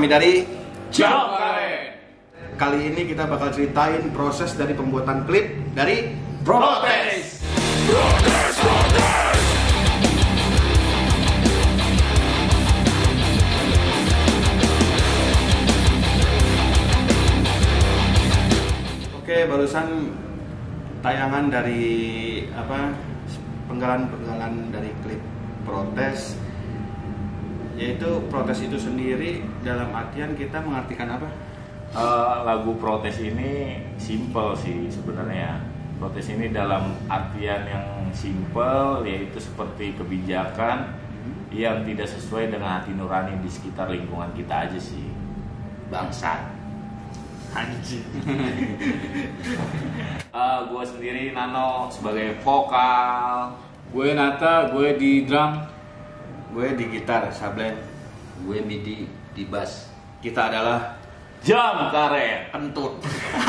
dari Jam Karet. Kali ini kita bakal ceritain proses dari pembuatan klip dari Protes. Oke, barusan tayangan dari penggalan dari klip Protes, yaitu protes itu sendiri dalam artian kita mengartikan apa? Lagu Protes ini simple sih sebenarnya. Protes ini dalam artian yang simple, yaitu seperti kebijakan yang tidak sesuai dengan hati nurani di sekitar lingkungan kita aja sih. Bangsat. Anjing. Gue sendiri Nano sebagai vokal. Gue Nata, gue di drum. Gue di gitar, Sablen. Gue midi di bass. Kita adalah Jam Karet. Kentut.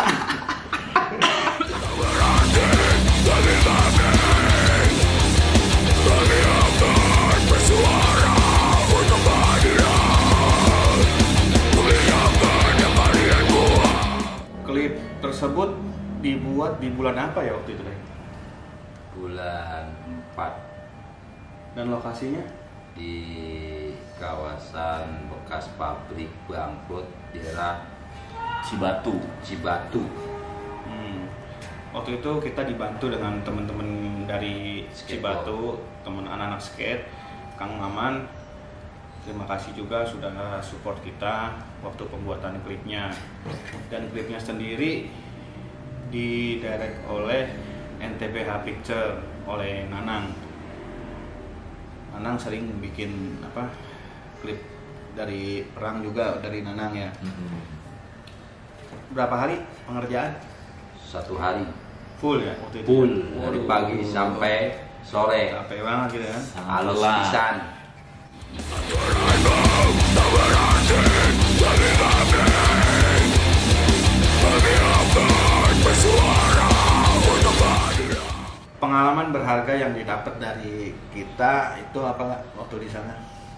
Klip tersebut dibuat di bulan apa ya waktu itu, Dek? Bulan 4 Dan lokasinya? di kawasan bekas pabrik bangkrut daerah Cibatu. Cibatu. Waktu itu kita dibantu dengan teman-teman dari Skateboard. Cibatu, teman anak-anak skate, Kang Maman. Terima kasih juga sudah support kita waktu pembuatan klipnya. Dan klipnya sendiri didirect oleh NTBH Picture oleh Nanang. Nanang sering bikin klip dari perang juga dari Nanang ya. Berapa hari pengerjaan? 1 hari Full ya waktu itu. full dari pagi sampai sore. Capek banget gitu kan. Halus lelah. pisan. Pengalaman berharga yang didapat dari kita itu apa nggak waktu di sana?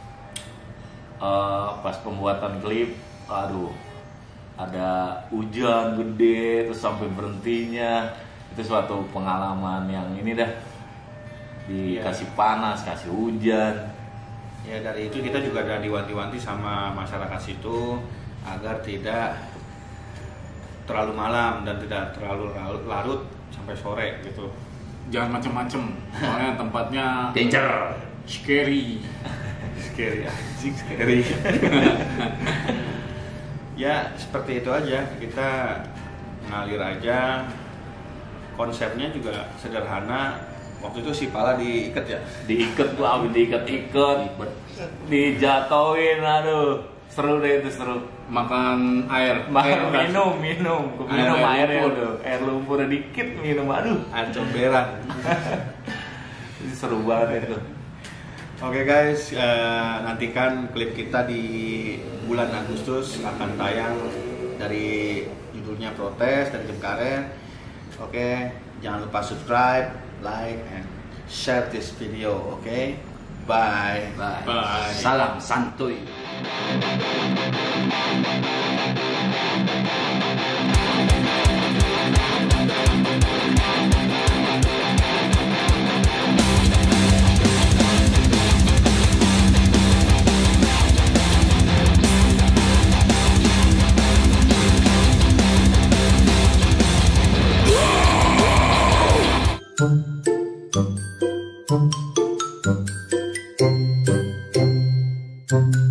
Pas pembuatan klip, aduh, ada hujan gede terus sampai berhentinya. Itu suatu pengalaman yang ini dah, dikasih panas, kasih hujan. Ya dari itu kita juga ada diwanti-wanti sama masyarakat situ agar tidak terlalu malam dan tidak terlalu larut sampai sore gitu. Jangan macem-macem, soalnya tempatnya Danger. scary. Scary anjing, scary. Ya seperti itu aja, kita ngalir aja. Konsepnya juga sederhana. Waktu itu si Pala diikat ya. Diikat tuh, abis diikat-ikat, dijatoin, aduh, seru deh itu, seru. Makan air. Minum, minum airnya lumpur. tuh, air lumpur dikit minum, aduh, Acomberan. itu seru banget itu. Oke guys, nantikan klip kita di bulan Agustus akan tayang dari judulnya Protes dari Jam Karet. Oke, jangan lupa subscribe, like, and share this video. Oke, bye. Bye. Bye. Salam santuy. Thank